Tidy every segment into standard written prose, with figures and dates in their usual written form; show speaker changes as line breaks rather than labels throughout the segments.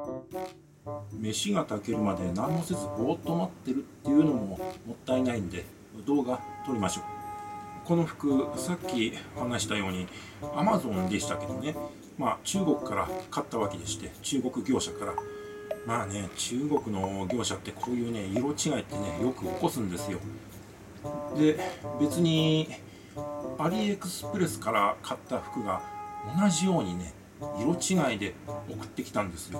飯が炊けるまで何もせずぼーっと待ってるっていうのももったいないんで、動画撮りましょう。この服、さっき話したように Amazon でしたけどね、中国から買ったわけでして、中国業者から。中国の業者ってこういうね、色違いってね、よく起こすんですよ。で、別にアリエクスプレスから買った服が同じようにね、色違いで送ってきたんですよ。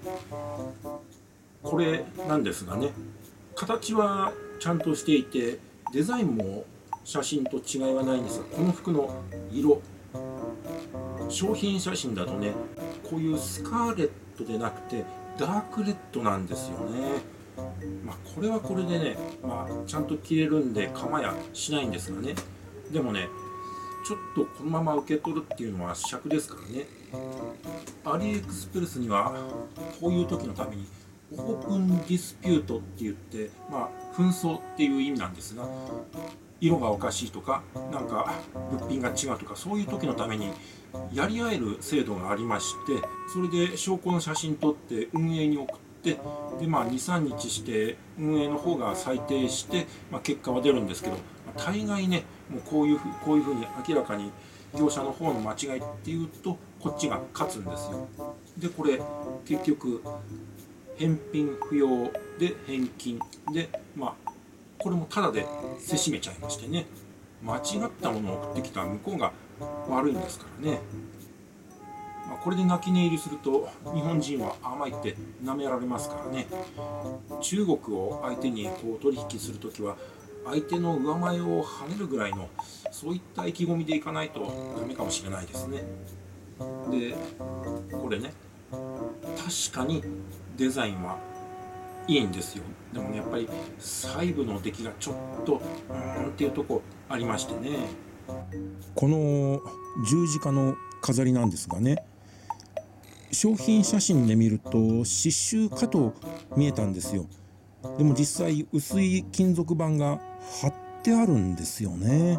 これなんですがね、形はちゃんとしていて、デザインも写真と違いはないんですが、この服の色、商品写真だとね、こういうスカーレットでなくてダークレッドなんですよね。これはこれでね、ちゃんと着れるんで構やしないんですがね、でもね、ちょっとこのまま受け取るっていうのは尺ですからね。アリエクスプレスにはこういう時のためにオープンディスピュートって言って、紛争っていう意味なんですが、色がおかしいとか、なんか物品が違うとか、そういう時のためにやり合える制度がありまして、それで証拠の写真撮って運営に送って、で2、3日して運営の方が裁定して、結果は出るんですけど、大概ね、もうこういうふうに明らかに業者の方の間違いっていうと、こっちが勝つんですよ。でこれ結局返品不要で返金で、これもタダでせしめちゃいましてね、間違ったものを送ってきた向こうが悪いんですからね。これで泣き寝入りすると日本人は甘いって舐められますからね。中国を相手にこう取引するときは、相手の上前を跳ねるぐらいのそういった意気込みでいかないとダメかもしれないですね。でこれね、確かにデザインはいいんですよ。でもね、やっぱり細部の出来がちょっとっていうとこありましてね。この十字架の飾りなんですがね、商品写真で見ると刺繍かと見えたんですよ。でも実際薄い金属板が貼ってあるんですよね。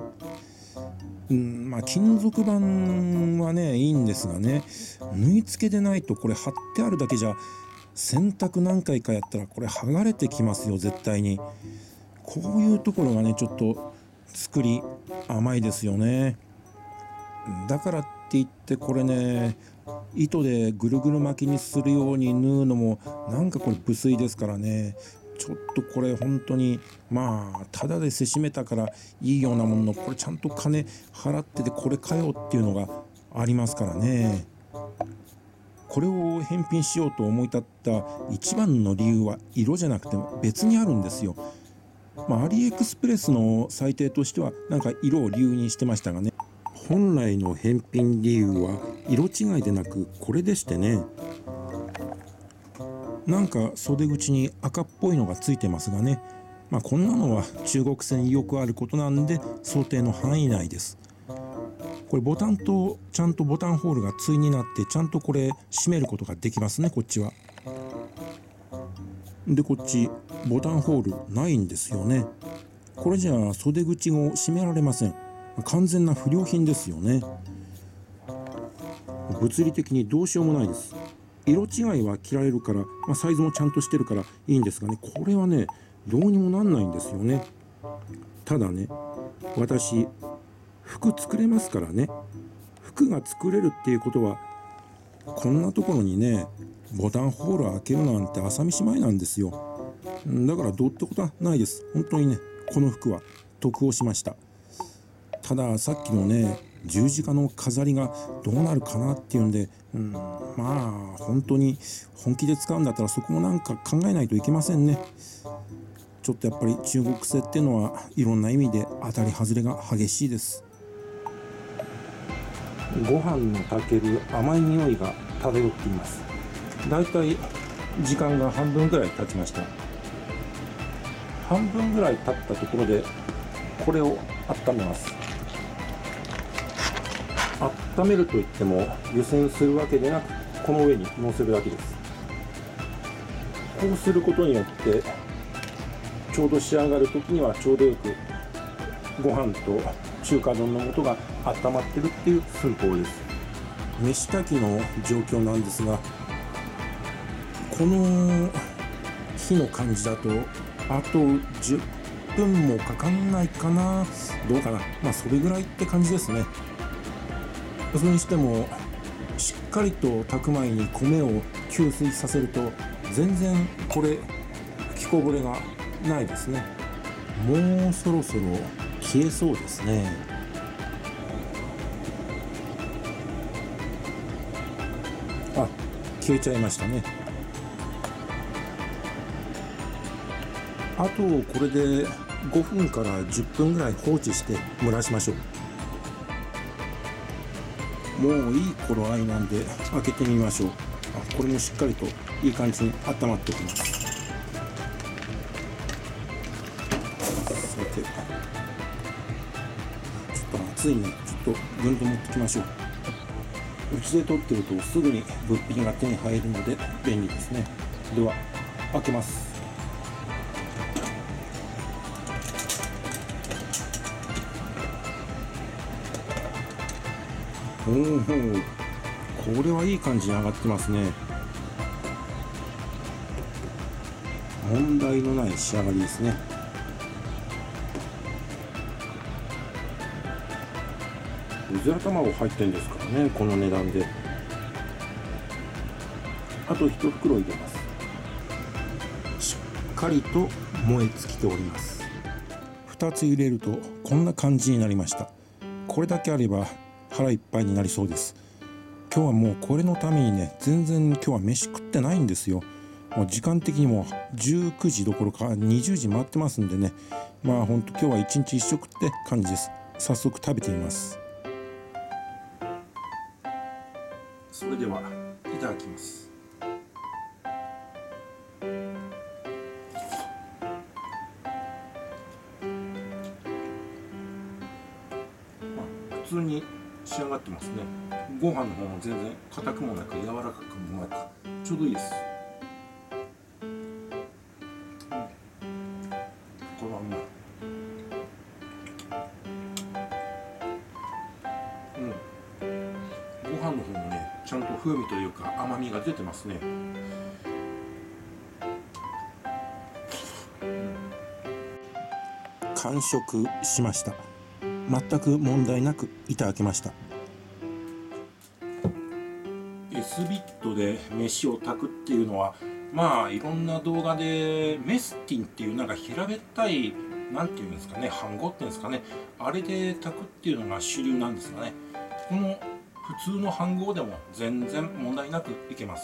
金属板はねいいんですがね、縫い付けでないとこれ貼ってあるだけじゃ洗濯何回かやったらこれ剥がれてきますよ、絶対に。こういうところがねちょっと作り甘いですよね。だからって言ってこれね、糸でぐるぐる巻きにするように縫うのもなんかこれ無粋ですからね。ちょっとこれ本当にただでせしめたからいいようなものの、これちゃんと金払っててこれかよっていうのがありますからね。これを返品しようと思い立った一番の理由は色じゃなくて別にあるんですよ。アリエクスプレスの裁定としてはなんか色を理由にしてましたがね、本来の返品理由は色違いでなくこれでしてね、なんか袖口に赤っぽいのがついてますがね、こんなのは中国製によくあることなんで想定の範囲内です。これボタンとちゃんとボタンホールが対になってちゃんとこれ閉めることができますね、こっちは。でこっちボタンホールないんですよね。これじゃあ袖口を閉められません。完全な不良品ですよね。物理的にどうしようもないです。色違いは着られるから、サイズもちゃんとしてるからいいんですがね、これはねどうにもなんないんですよね。ただね、私服作れますからね。服が作れるっていうことはこんなところにねボタンホール開けるなんて朝飯前なんですよ。だからどうってことはないです。本当にね、この服は得をしました。たださっきのね十字架の飾りがどうなるかなっていうんで、本当に本気で使うんだったらそこもなんか考えないといけませんね。ちょっとやっぱり中国製っていうのはいろんな意味で当たり外れが激しいです。ご飯の炊ける甘い匂いが漂っています。だいたい時間が半分ぐらい経ちました。半分ぐらい経ったところでこれを温めます。温めるといっても湯煎するわけでなく、この上に乗せるだけです。こうすることによってちょうど仕上がる時にはちょうどよくご飯と中華丼の素が温まってるっていう寸法です。飯炊きの状況なんですが、 この火の感じだとあと10分もかかんないかな。どうかな。まあそれぐらいって感じですね。それにしてもしっかりと炊く前に米を吸水させると全然これ吹きこぼれがないですね。もうそろそろ消えそうですね。あ、消えちゃいましたね。あとこれで5分から10分ぐらい放置して蒸らしましょう。もういい頃合いなんで開けてみましょう。これもしっかりといい感じに温まっております。さて、ちょっと熱いね。ちょっとぐんと持ってきましょう。うちで取ってるとすぐに物品が手に入るので便利ですね。では開けます。おお、これはいい感じに上がってますね。問題のない仕上がりですね。うずら卵入ってんですからね、この値段で。あと1袋入れます。しっかりと燃え尽きております。2つ入れるとこんな感じになりました。これだけあれば腹いっぱいになりそうです。今日はもうこれのためにね、全然今日は飯食ってないんですよ。もう時間的にも19時どころか20時回ってますんでね、まあほんと今日は一日一食って感じです。早速食べてみます。それではいただきます。普通に仕上がってますね。ご飯の方も全然硬くもなく柔らかくもなくちょうどいいです。これはうまい。ご飯の方もね、ちゃんと風味というか甘みが出てますね。完食しました。全く問題なくいただけました。S ビットで飯を炊くっていうのは、まあいろんな動画でメスティンっていうなんか平べったい、なんていうんですかね、飯盒っていうんですかね、あれで炊くっていうのが主流なんですがね、この普通の飯盒でも全然問題なくいけます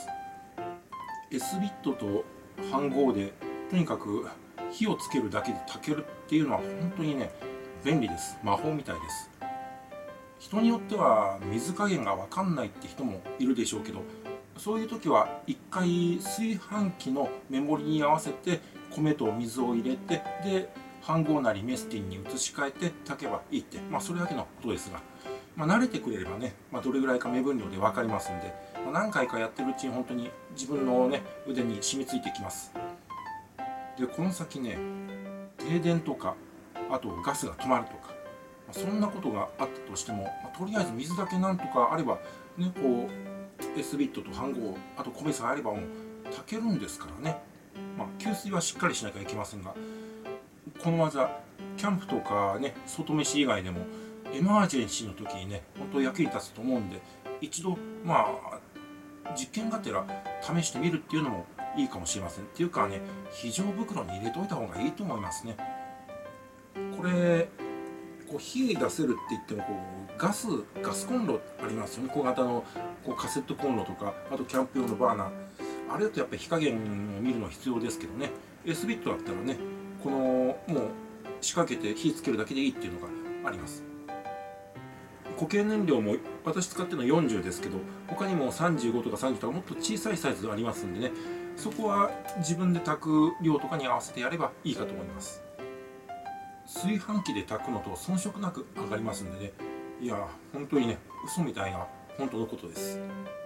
。S ビットと飯盒でとにかく火をつけるだけで炊けるっていうのは本当にね、便利です。魔法みたいです。人によっては水加減が分かんないって人もいるでしょうけど、そういう時は一回炊飯器のメモリに合わせて米と水を入れて、で飯盒なりメスティンに移し替えて炊けばいいって、それだけのことですが、慣れてくれればね、どれぐらいか目分量で分かりますんで、何回かやってるうちに本当に自分のね腕に染みついてきます。でこの先ね、停電とかあとガスが止まるとか、そんなことがあったとしても、とりあえず水だけなんとかあればね、こう S ビットと飯盒、あと米さえあればもう炊けるんですからね。給水はしっかりしなきゃいけませんが、この技キャンプとかね、外飯以外でもエマージェンシーの時にね、本当役に立つと思うんで、一度実験がてら試してみるっていうのもいいかもしれません。っていうかね、非常袋に入れといた方がいいと思いますね。これこう火出せるって言っても、こうガスコンロありますよね。小型のこうカセットコンロとか、あとキャンプ用のバーナー、あれだとやっぱり火加減を見るの必要ですけどね、 S ビットだったらね、このもう仕掛けて火つけるだけでいいっていうのがあります。固形燃料も私使ってるのは40ですけど、他にも35とか30とかもっと小さいサイズがありますんでね、そこは自分で炊く量とかに合わせてやればいいかと思います。炊飯器で炊くのと遜色なく上がりますんでね、いや本当にね、嘘みたいな本当のことです。